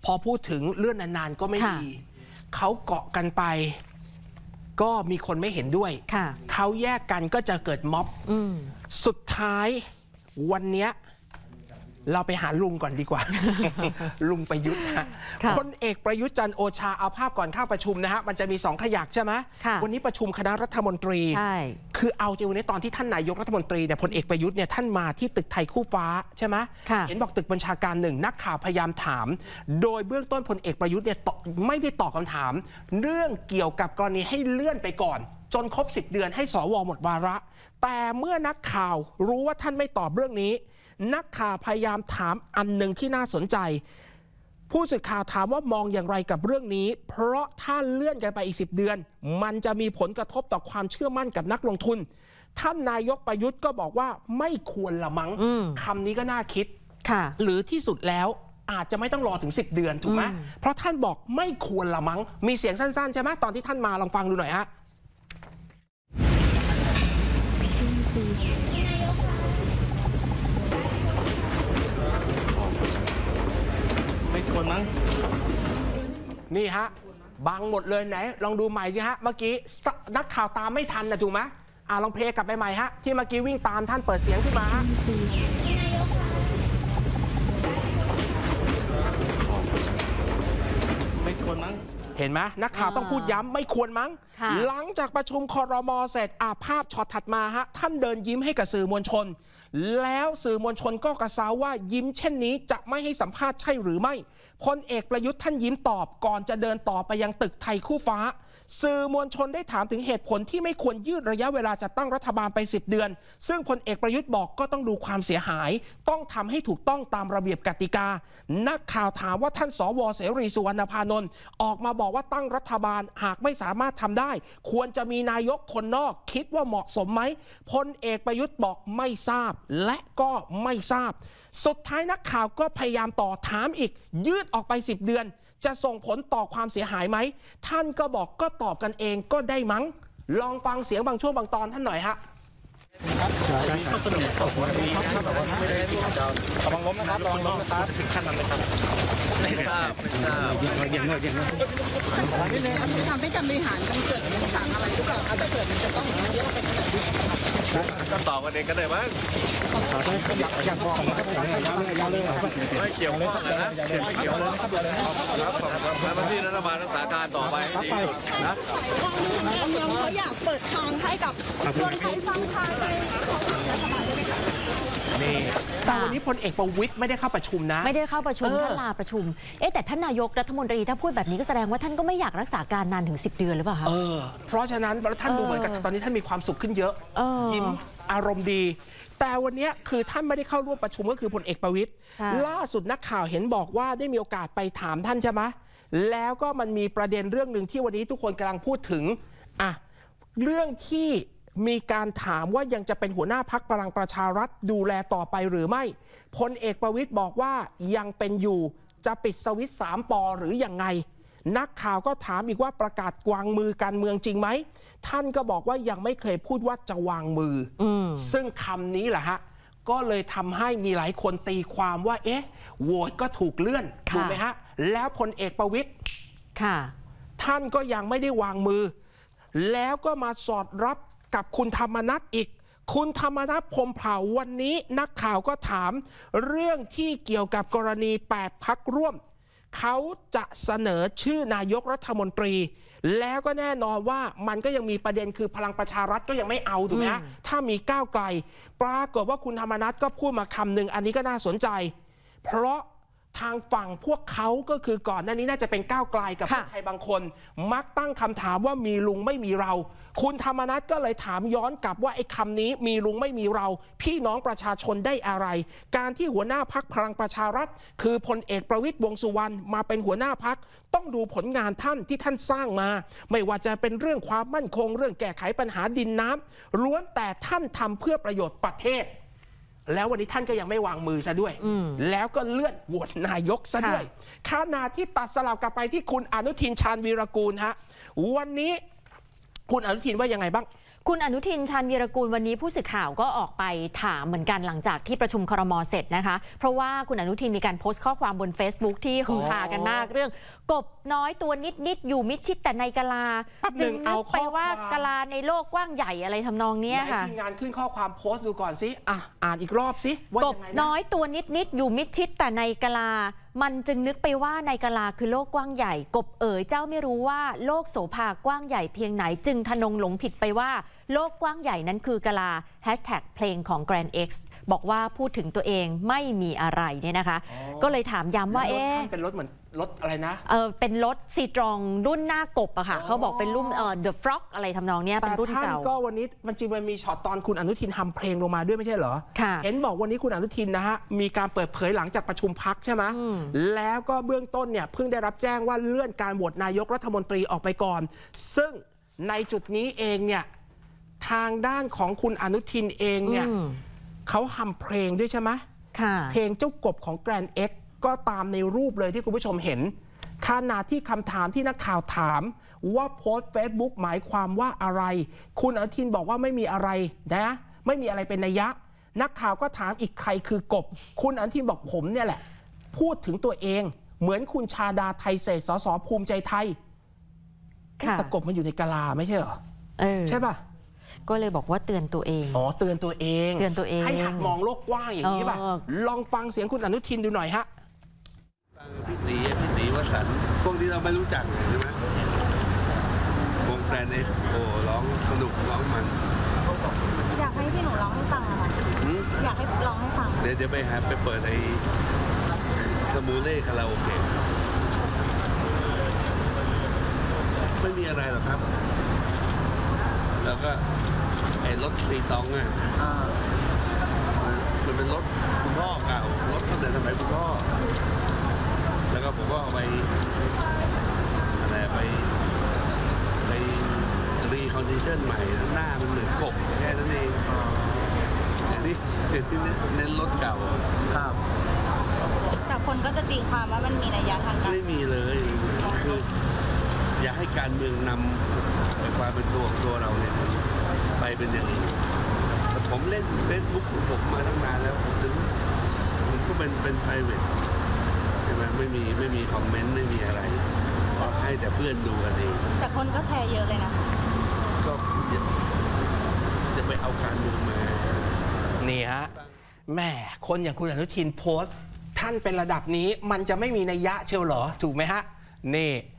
พอพูดถึงเลื่อนนานๆก็ไม่ดีเขาเกาะกันไปก็มีคนไม่เห็นด้วยเขาแยกกันก็จะเกิดม็อบสุดท้ายวันนี้เราไปหาลุงก่อนดีกว่า ลุงประยุทธ์ฮะพลเอกประยุทธ์จันทร์โอชาเอาภาพก่อนเข้าประชุมนะฮะมันจะมี2ขยักใช่ไหมวันนี้ประชุมคณะรัฐมนตรีคือเอาจริงวันนี้ตอนที่ท่านนายกรัฐมนตรีเนี่ยพลเอกประยุทธ์เนี่ยท่านมาที่ตึกไทยคู่ฟ้าใช่ไหมเห็นบอกตึกบัญชาการ1นักข่าวพยายามถามโดยเบื้องต้นพลเอกประยุทธ์เนี่ยไม่ได้ตอบคำถามเรื่องเกี่ยวกับกรณีให้เลื่อนไปก่อนจนครบ10 เดือนให้สวหมดวาระแต่เมื่อนักข่าวรู้ว่าท่านไม่ตอบเรื่องนี้นักข่าวพยายามถามอันหนึ่งที่น่าสนใจผู้สื่อข่าวถามว่ามองอย่างไรกับเรื่องนี้เพราะถ้าเลื่อนกันไปอีก10 เดือนมันจะมีผลกระทบต่อความเชื่อมั่นกับนักลงทุนท่านนายกประยุทธ์ก็บอกว่าไม่ควรละมั้งคำนี้ก็น่าคิดหรือที่สุดแล้วอาจจะไม่ต้องรอถึง10 เดือนถูกไหมเพราะท่านบอกไม่ควรละมั้งมีเสียงสั้นๆใช่ไหมตอนที่ท่านมาลองฟังดูหน่อยฮะมั้งนี่ฮะบังหมดเลยไหนลองดูใหม่สิฮะเมื่อกี้นักข่าวตามไม่ทันนะถูกไหมลองเพลย์กลับไปใหม่ฮะที่เมื่อกี้วิ่งตามท่านเปิดเสียงขึ้นมาฮะไม่ควรมั้งเห็นไหมนักข่าวต้องพูดย้ำไม่ควรมั้งหลังจากประชุมครม.เสร็จภาพช็อตถัดมาฮะท่านเดินยิ้มให้กับสื่อมวลชนแล้วสื่อมวลชนก็กระซาวว่ายิ้มเช่นนี้จะไม่ให้สัมภาษณ์ใช่หรือไม่พลเอกประยุทธ์ท่านยิ้มตอบก่อนจะเดินต่อไปยังตึกไทยคู่ฟ้าสื่อมวลชนได้ถามถึงเหตุผลที่ไม่ควรยืดระยะเวลาจัดตั้งรัฐบาลไป10 เดือนซึ่งพลเอกประยุทธ์บอกก็ต้องดูความเสียหายต้องทำให้ถูกต้องตามระเบียบกติกานักข่าวถามว่าท่านสว.เสรีสุวรรณพานนท์ออกมาบอกว่าตั้งรัฐบาลหากไม่สามารถทำได้ควรจะมีนายกคนนอกคิดว่าเหมาะสมไหมพลเอกประยุทธ์บอกไม่ทราบและก็ไม่ทราบสุดท้ายนักข่าวก็พยายามต่อถามอีกยืดออกไป10 เดือนจะส่งผลต่อความเสียหายไหมท่านก็บอกก็ตอบกันเองก็ได้มั้งลองฟังเสียงบางช่วงบางตอนท่านหน่อยฮะครับข้อเสนอตอบวันนี้ครับแบบว่าระวังล้มนะครับระวังล้มนะครับถึงขั้นนั้นเลยครับไม่ทราบยังทำให้การบริหารมันเกิดต่างอะไรหรือเปล่าถ้าเกิดมันจะต้องเยอะไปขนาดนี้ก็ตอบกันเองก็ได้มั้งไม่เกี่ยวข้องนะไม่เกี่ยวเลยครับมาที่รัฐบาลรักษาการต่อไปให้ดีสุดนะเขาอยากเปิดทางให้กับคนไทยฟังทางในนี่แต่วันนี้พลเอกประวิตรไม่ได้เข้าประชุมนะไม่ได้เข้าประชุมท่านลาประชุมแต่ท่านนายกรัฐมนตรีถ้าพูดแบบนี้ก็แสดงว่าท่านก็ไม่อยากรักษาการนานถึง10 เดือนหรือเปล่าคะเพราะฉะนั้นท่านดูเหมือนกับตอนนี้ท่านมีความสุขขึ้นเยอะยิ้มอารมณ์ดีแต่วันนี้คือท่านไม่ได้เข้าร่วมประชุมก็คือพลเอกประวิตรล่าสุดนักข่าวเห็นบอกว่าได้มีโอกาสไปถามท่านใช่ไหมแล้วก็มันมีประเด็นเรื่องหนึ่งที่วันนี้ทุกคนกำลังพูดถึงเรื่องที่มีการถามว่ายังจะเป็นหัวหน้าพรรคพลังประชารัฐดูแลต่อไปหรือไม่พลเอกประวิตรบอกว่ายังเป็นอยู่จะปิดสวิตช์3 ป.หรือยังไงนักข่าวก็ถามอีกว่าประกาศวางมือการเมืองจริงไหมท่านก็บอกว่ายังไม่เคยพูดว่าจะวางมือซึ่งคำนี้แหละฮะก็เลยทำให้มีหลายคนตีความว่าโหวตก็ถูกเลื่อนถูกไหมฮะแล้วพลเอกประวิตรท่านก็ยังไม่ได้วางมือแล้วก็มาสอดรับกับคุณธรรมนัสอีกคุณธรรมนัสพรหมเผ่าวันนี้นักข่าวก็ถามเรื่องที่เกี่ยวกับกรณี8 พรรคร่วมเขาจะเสนอชื่อนายกรัฐมนตรีแล้วก็แน่นอนว่ามันก็ยังมีประเด็นคือพลังประชารัฐก็ยังไม่เอาถูกไหมฮะถ้ามีก้าวไกลปรากฏว่าคุณธรรมนัสก็พูดมาคำหนึ่งอันนี้ก็น่าสนใจเพราะทางฝั่งพวกเขาก็คือก่อนหน้านี้น่าจะเป็นก้าวไกลกับคนไทยบางคนมักตั้งคำถามว่ามีลุงไม่มีเราคุณธรรมนัสก็เลยถามย้อนกลับว่าไอ้คำนี้มีลุงไม่มีเราพี่น้องประชาชนได้อะไรการที่หัวหน้าพรรคพลังประชารัฐคือพลเอกประวิตรวงษ์สุวรรณมาเป็นหัวหน้าพรรคต้องดูผลงานท่านที่ท่านสร้างมาไม่ว่าจะเป็นเรื่องความมั่นคงเรื่องแก้ไขปัญหาดินน้ำล้วนแต่ท่านทำเพื่อประโยชน์ประเทศแล้ววันนี้ท่านก็ยังไม่วางมือซะด้วยแล้วก็เลื่อนโหวตนายกซะด้วยขณะที่ตัดสลับกลับไปที่คุณอนุทินชาญวีรกูลฮะวันนี้คุณอนุทินว่ายังไงบ้างคุณอนุทินชาญวีรกูลวันนี้ผู้สื่อข่าวก็ออกไปถามเหมือนกันหลังจากที่ประชุมครม.เสร็จนะคะเพราะว่าคุณอนุทินมีการโพสต์ข้อความบน Facebook ที่ฮือฮากันมากเรื่องกบน้อยตัวนิดอยู่มิดชิดแต่ในกะลาจึงนึกไปว่ากะลาในโลกกว้างใหญ่อะไรทำนองนี้ค่ะทีมงานขึ้นข้อความโพสต์ดูก่อนสิอ่านอีกรอบสิว่ากบน้อยตัวนิดอยู่มิดชิดแต่ในกะลามันจึงนึกไปว่าในกะลาคือโลกกว้างใหญ่กบเจ้าไม่รู้ว่าโลกโสภากว้างใหญ่เพียงไหนจึงทะนงหลงผิดไปว่าโลกกว้างใหญ่นั้นคือกะลา#เพลงของ Grand X บอกว่าพูดถึงตัวเองไม่มีอะไรเนี่ยนะคะก็เลยถามย้ำว่าเป็นรถเหมือนรถอะไรนะเป็นรถซีตรองรุ่นหน้ากบอะค่ะเขาบอกเป็นรุ่นThe Frog อะไรทำนองเนี้ยเป็นรุ่นเก่าก็วันนี้มันจริงมันมีช็อตตอนคุณอนุทินทำเพลงลงมาด้วยไม่ใช่เหรอเห็นบอกวันนี้คุณอนุทินนะฮะมีการเปิดเผยหลังจากประชุมพรรคใช่ไหมแล้วก็เบื้องต้นเนี่ยเพิ่งได้รับแจ้งว่าเลื่อนการโหวตนายกรัฐมนตรีออกไปก่อนซึ่งในจุดนี้เองเนี่ยทางด้านของคุณอนุทินเองเนี่ยเขาทำเพลงด้วยใช่ไหมเพลงเจ้ากบของ Grand X ก็ตามในรูปเลยที่คุณผู้ชมเห็นขณะที่คำถามที่นักข่าวถามว่าโพสต์ Facebook หมายความว่าอะไรคุณอนุทินบอกว่าไม่มีอะไรนะไม่มีอะไรเป็นนัยยะนักข่าวก็ถามอีกใครคือกบคุณอนุทินบอกผมเนี่ยแหละพูดถึงตัวเองเหมือนคุณชาดาไทเศษ สส.ภูมิใจไทยแต่กบมันอยู่ในกะลาไม่ใช่เหรอใช่ป่ะก็เลยบอกว่าเตือนตัวเองเตือนตัวเองให้หัดมองโลกกว้างอย่างนี้ป่ะลองฟังเสียงคุณอนุทินดูหน่อยฮะพี่ตีวสันต์พวกที่เราไม่รู้จักใช่ไหมวงแกรนด์เอ็กซ์โร้องสนุกร้องมันอยากให้พี่หนูร้องให้ฟังอะค่ะอยากให้ร้องให้ฟังเดี๋ยวไปเปิดไอ้สมูเล่คาราโอเกะไม่มีอะไรหรอกครับแล้วก็ไอ้รถซีตองมันเป็นรถคุณพ่อเก่ารถตั้งแต่สมัยคุณพ่อแล้วก็ผมก็เอาไปรีคอนดิชั่นใหม่หน้ามันเหมือนกบแค่นั้นเองเดี๋ยวที่เน้นรถเก่าครับแต่คนก็จะตีความว่ามันมีนัยยะทางการไม่มีเลยคืออย่าให้การเมืองนำไปความเป็นตัวของตัวเราเนี่ยไปเป็นอย่างอื่นแต่ผมเล่น Facebook ของผมมาตั้งนานแล้วผมก็เป็น private ใช่ไหมไม่มีคอมเมนต์ไม่มีอะไรก็ให้แต่เพื่อนดูกันเองแต่คนก็แชร์เยอะเลยนะก็จะไปเอาการเมืองมานี่ฮะแม่คนอย่างคุณอนุทินโพสต์ท่านเป็นระดับนี้มันจะไม่มีนัยยะเชียวเหรอถูกไหมฮะนี่